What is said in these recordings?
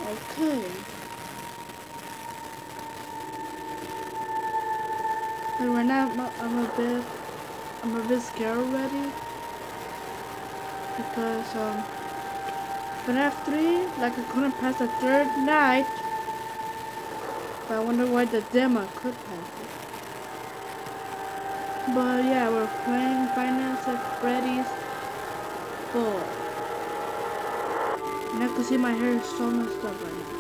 Okay. And right now I'm a bit scared already because Fnaf 3, like I couldn't pass the third night. But I wonder why the demo could pass it. But yeah, we're playing Finance at Freddy's 4. And I can see my hair is so messed up right now.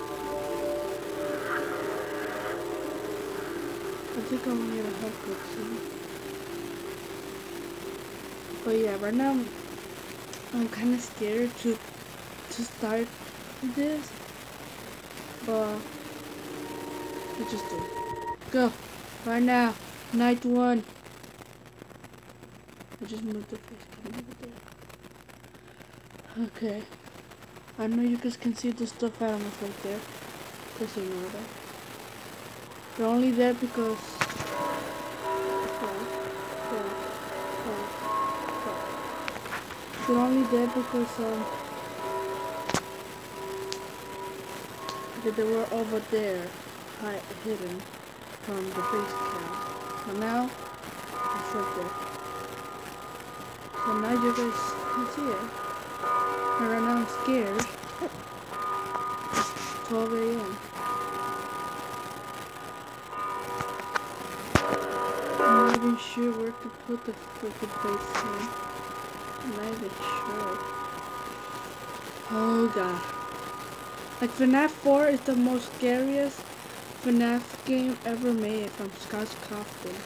I think I'm gonna get a haircut soon. But yeah, right now I'm kind of scared to start this. But let's just do it. Go right now. Night 1. I just moved the face cam over there. Okay. I know you guys can see the stuff animals right there. Just ignore that. They're only there because they're only there because they were over there, hidden from the face cam. So now it's right there. So now you guys can see it. And right now I'm scared. It's 12 a.m. I'm not even sure where to put the freaking face cam. I'm not even sure. Oh god. Like Fnaf 4 is the most scariest Fnaf game ever made from Scott Kaufman.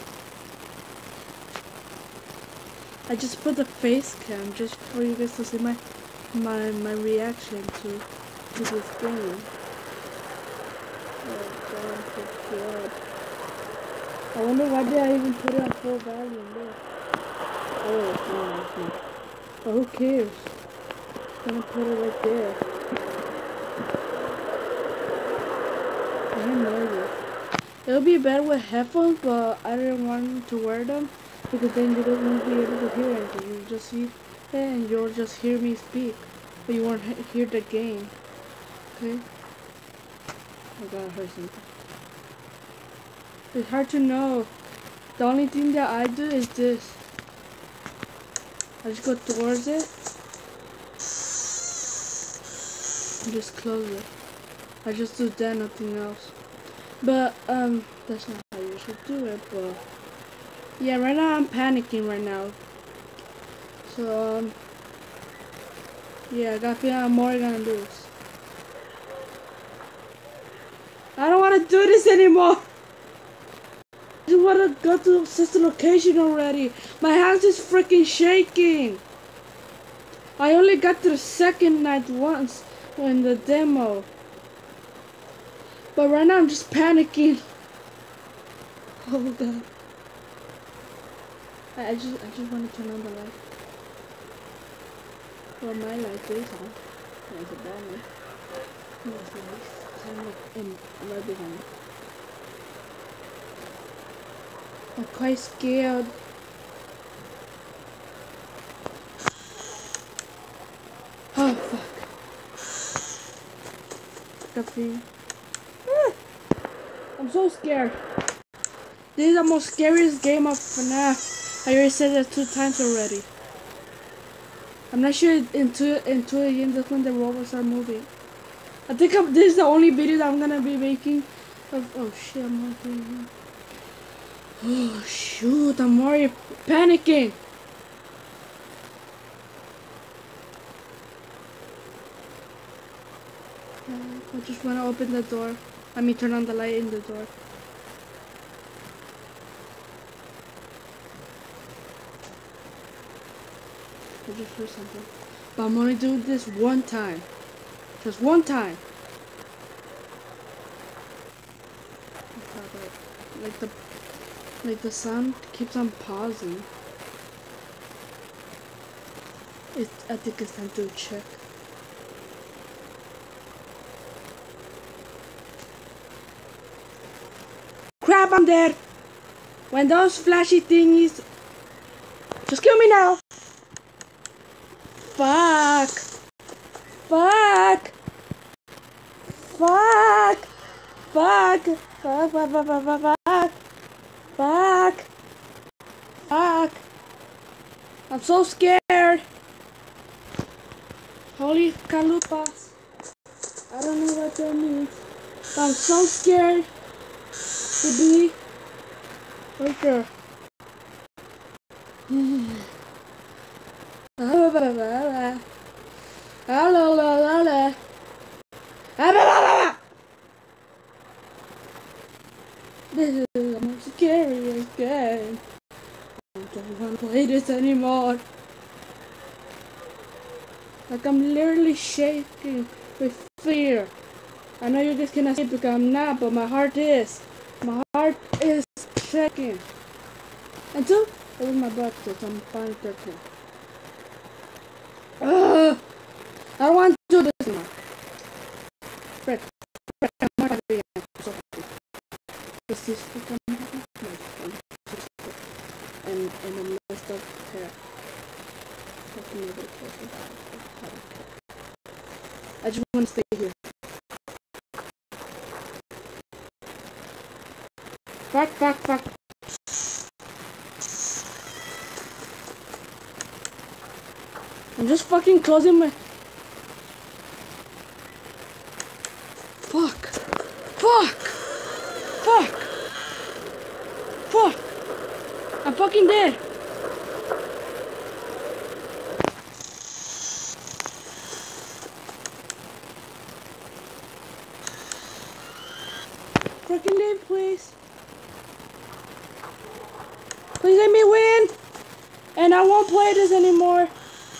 I just put the face cam just for you guys to see my reaction to this game. Oh god. I wonder why did I even put it on full volume there. Oh no. But who cares? I'm gonna put it right there. I didn't know this. It'll be better with headphones, but I didn't want to wear them because then you don't won't be able to hear anything. You just see it and you'll just hear me speak, but you won't hear the game. Okay? I gotta hear something. It's hard to know. The only thing that I do is this. I just go towards it and just close it. I just do that, nothing else. But that's not how you should do it. But yeah, right now I'm panicking right now. So yeah, I got feeling I'm more gonna do this. I don't want to do this anymore. I just want to go to sister location already. My hands is freaking shaking. I only got to the second night once in the demo. But right now I'm just panicking. Oh god. I just want to turn on the light. Well, my light is on. There's a banner. That's nice. I'm right behind it. I'm quite scared. Oh fuck. Caffeine. I'm so scared. This is the most scariest game of Fnaf. I already said that 2 times already. I'm not sure into again that's when the robots are moving. I think this is the only video that I'm gonna be making of. Oh shit, I'm not doing it. Oh shoot, I'm already panicking. I just wanna open the door. I mean turn on the light in the door. I just heard something. But I'm only doing this one time. Just one time. Like the sound keeps on pausing. I think it's time to check. Crap, I'm dead! When those flashy thingies... Just kill me now! Fuck! Fuck! Fuck! Fuck! Fuck! Fuck! Fuck! Fuck! Fuck! Fuck! Fuck! I'm so scared! Holy calupas! I don't know what that means. But I'm so scared to be right there. This is the most scariest game. I don't want to play this anymore. Like I'm literally shaking with fear. I know you guys cannot see it because I'm not, but my heart is. My heart is shaking. Until it was my birthday, so I'm fine 13. I don't want to do this anymore. Frick. I'm not happy. I'm so happy. This is becoming my sister. And a messed up hair. Fucking nobody cares about it. I don't care. I just want to stay here. Fuck, fuck, fuck. I'm just fucking closing my... Fuck. Fuck. Fuck. Fuck. I'm fucking dead. Fucking leave, please. Please let me win. And I won't play this anymore.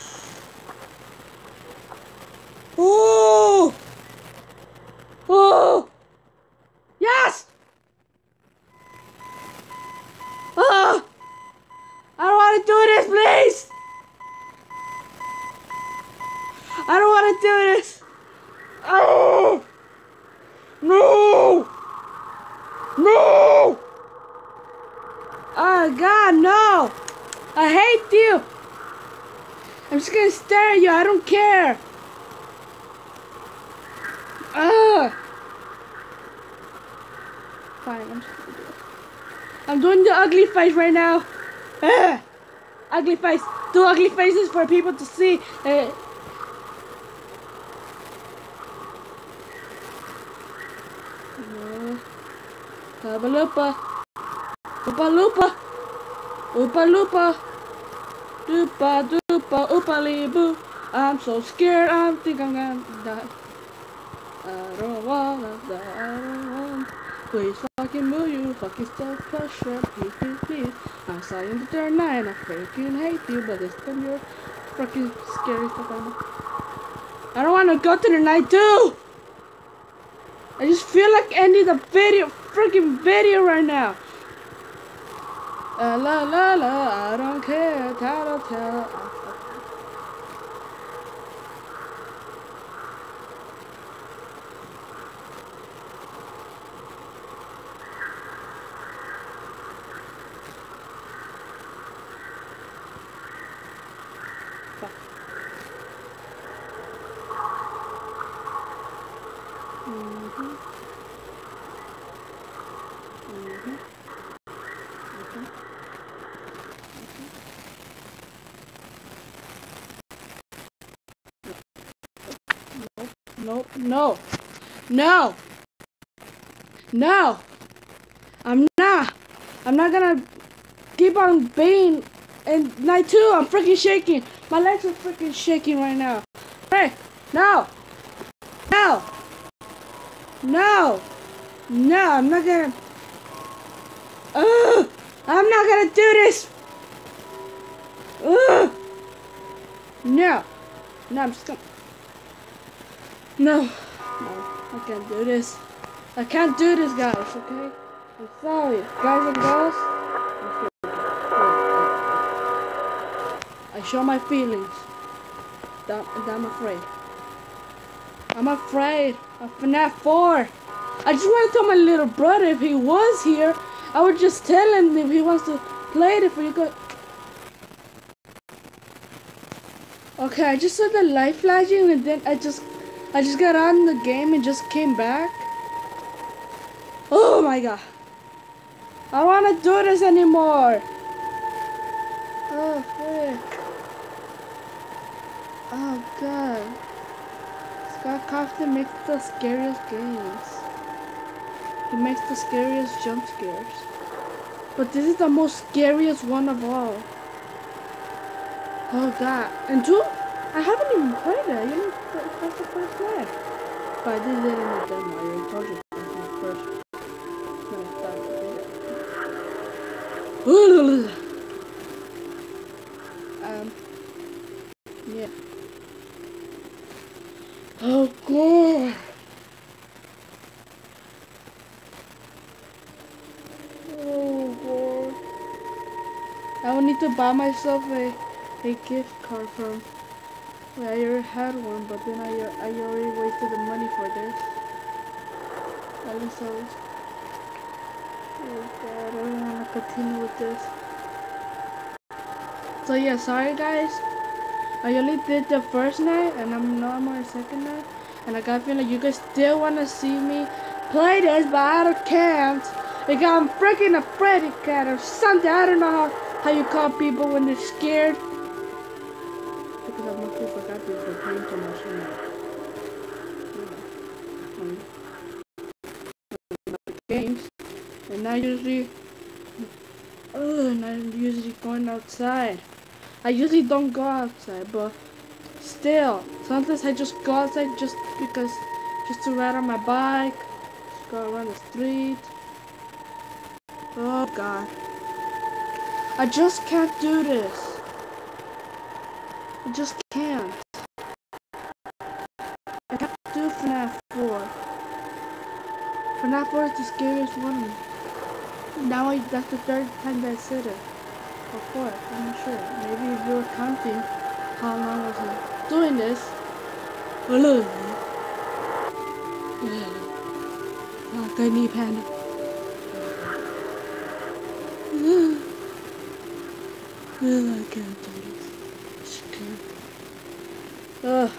Ooh! Ooh! Yes! Oh! I don't want to do this, please! I don't want to do this! Oh! No! No! Oh God, no! I hate you! I'm just gonna stare at you, I don't care! Fine, I'm just gonna do it. I'm doing the ugly face right now. Ugly face. Do ugly faces for people to see. Oopa loopa. Oopa loopa. Oopa loopa. Doopa doopa oopa lee boo. I'm so scared, I think I'm gonna die. I don't wanna die, I don't want. Please fucking move, you fucking self-pressure, please. I'm starting to turn 9, I freaking hate you, but this time you're fucking scary stuff I know. I don't wanna go to the night too! I just feel like ending the video, freaking video right now. La la la, I don't care, tell. No. I'm not gonna keep on being in night 2. I'm freaking shaking. My legs are freaking shaking right now. Hey, no, I'm not gonna. I'm not gonna do this. No, I'm just gonna. No, I can't do this. I can't do this, guys, okay? I'm sorry. Guys and girls, I show my feelings. I'm afraid. I'm afraid of Fnaf 4. I just want to tell my little brother if he was here, I would just tell him if he wants to play it for you guys. Okay, I just saw the light flashing and then I just I just got on the game and just came back. Oh my god. I don't want to do this anymore. Oh, frick. Oh god. Scott Cawthon makes the scariest games. He makes the scariest jump scares. But this is the most scariest one of all. Oh god. And two, I haven't even played it. You know, that's the first night. But I did it in the demo. I already told you that's my first. No, I thought I did it. Yeah. Oh god. Oh god. I will need to buy myself a gift card from. Well, I already had one, but then I already wasted the money for this. At least I was. Oh god, I don't want to continue with this. So yeah, sorry guys. I only did the first night, and I'm on the second night, and I got a feeling you guys still want to see me play this, but I can't. Because I'm freaking afraid of cat or something. I don't know how you call people when they're scared. Because I mostly forgot people playing too much games, and I usually going outside. I usually don't go outside, but still, sometimes I just go outside just to ride on my bike, just go around the street. Oh god. I just can't do this. I just can't. I can't do Fnaf 4. Fnaf 4 is the scariest one. Now that's the third time that I said it. Or fourth, I'm not sure. Maybe if you were counting how long was I doing this. Oh, I need panic. I can't do this. I just can't.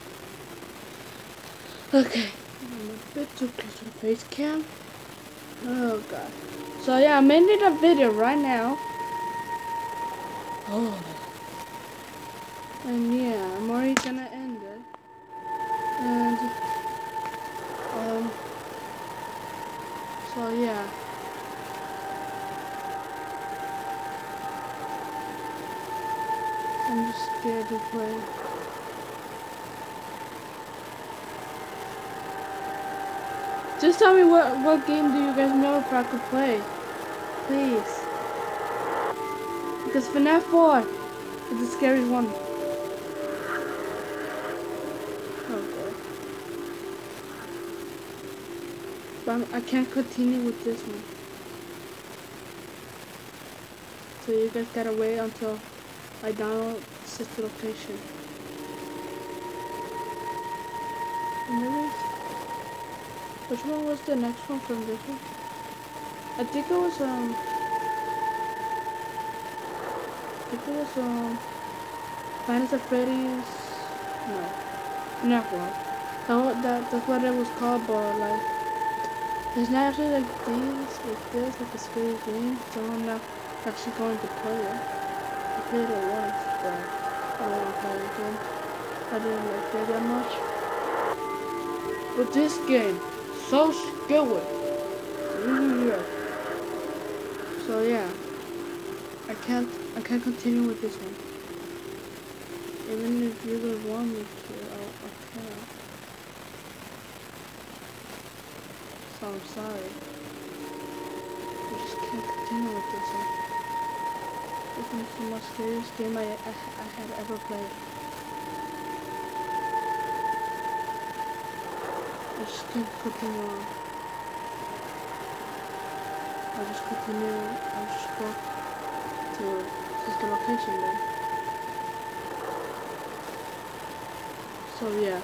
Okay. I'm a bit too close to the face cam. Oh god. So yeah, I'm ending the video right now. Oh. And yeah, I'm already gonna end it. And so yeah. I'm just scared to play. Just tell me what game do you guys know if I could play, please. Because Fnaf 4 is the scariest one. Oh god. But I can't continue with this one. So you guys gotta wait until I download sister location. Anyways, which one was the next one from this one? I think it was Finest of Freddy's. No, not one. That's what it was called, but like it's not actually like this, like a scary game. So I'm not actually going to play it. I played it once, but I won't play it again. I didn't like it that much. But this game, so scary. So yeah, I can't continue with this one. Even if you guys want me to, I can't. So I'm sorry. I just can't continue with this one. This one's the most scariest game I had ever played. I just can't continue on. I'll just continue. I'll just go to the location then. So yeah.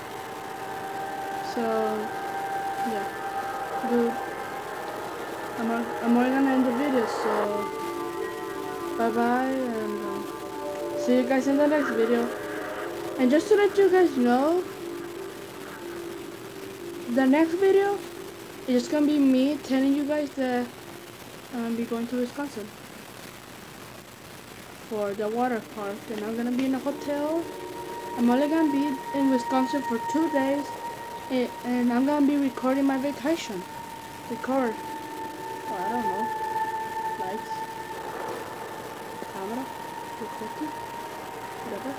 So yeah, dude. I'm already gonna end the video. So bye bye, and see you guys in the next video. And just to let you guys know, the next video is just gonna be me telling you guys that I'm gonna be going to Wisconsin for the water park, and I'm gonna be in a hotel. I'm only gonna be in Wisconsin for 2 days, and I'm gonna be recording my vacation. Record. Oh, I don't know. Lights. Camera. Recording. Whatever.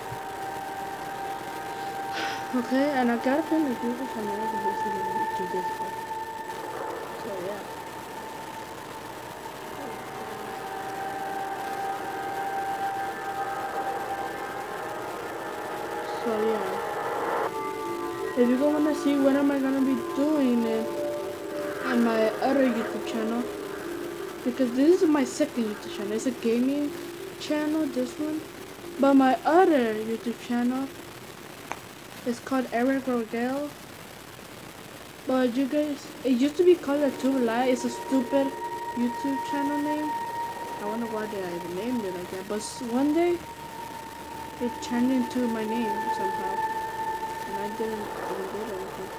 Okay, and I gotta film the Google camera to this part. So yeah. So yeah. If you guys wanna see what am I gonna be doing on my other YouTube channel, because this is my second YouTube channel. It's a gaming channel, this one. But my other YouTube channel is called Eric Rogel. But you guys, it used to be called a Too Light. It's a stupid YouTube channel name. I wonder why they named it like that. But one day, it turned into my name somehow. And I didn't even do anything.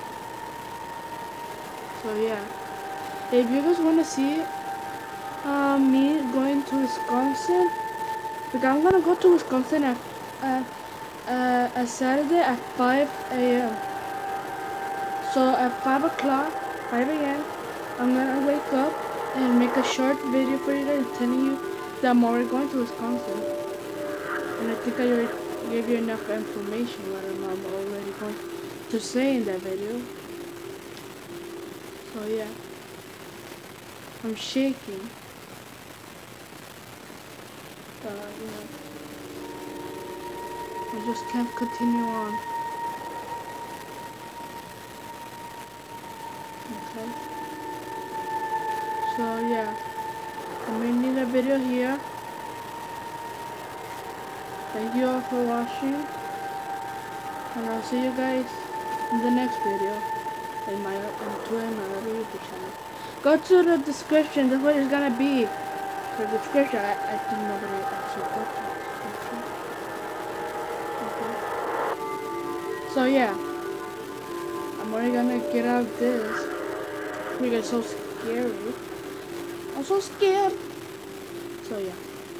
So yeah. If you guys want to see me going to Wisconsin, because I'm gonna go to Wisconsin at Saturday at 5 a.m. So at 5 o'clock, 5 a.m., I'm gonna wake up and make a short video for you guys telling you that I'm already going to Wisconsin. And I think I already gave you enough information what I'm already going to say in that video. So yeah. I'm shaking. You know, I just can't continue on. Okay. So yeah, I'm ending the video here. Thank you all for watching, and I'll see you guys in the next video in my other YouTube channel. Go to the description. That's what it's gonna be. The description. I think nobody actually got to the description. Okay. So yeah, I'm already gonna get out of this because it's so scary. I'm so scared. So yeah,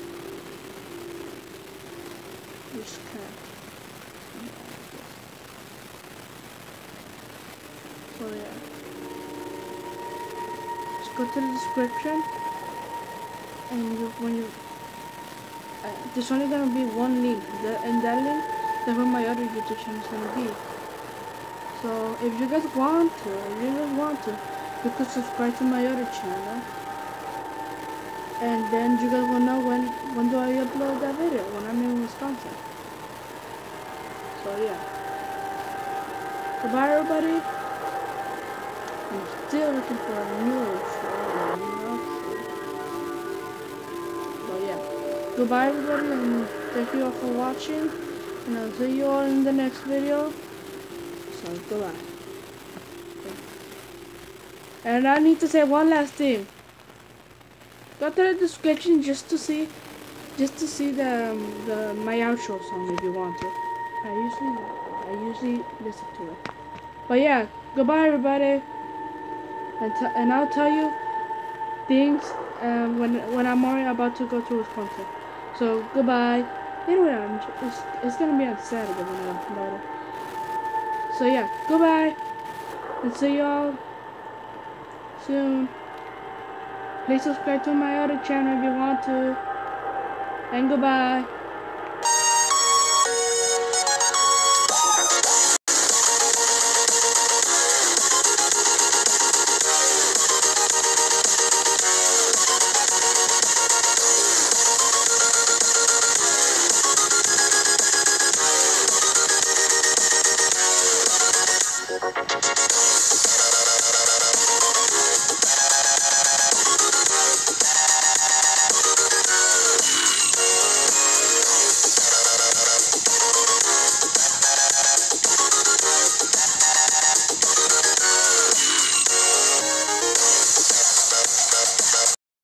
just can't. So yeah, just go to the description, and when you there's only gonna be one link, and that link that's where my other YouTube channel is gonna be. So if you guys want to, you could subscribe to my other channel, and then you guys will know when do I upload that video, when I'm in Wisconsin. So yeah, goodbye everybody. I'm still looking for a new show, but yeah, goodbye everybody, and thank you all for watching, and I'll see you all in the next video. So goodbye. And I need to say one last thing. Go to the description just to see the my outro song if you want to. I usually listen to it. But yeah, goodbye everybody. And I'll tell you things when I'm already about to go to Wisconsin. So goodbye. Anyway, it's gonna be on Saturday when I upload it. So yeah, goodbye, and see y'all soon. Please subscribe to my other channel if you want to. And goodbye.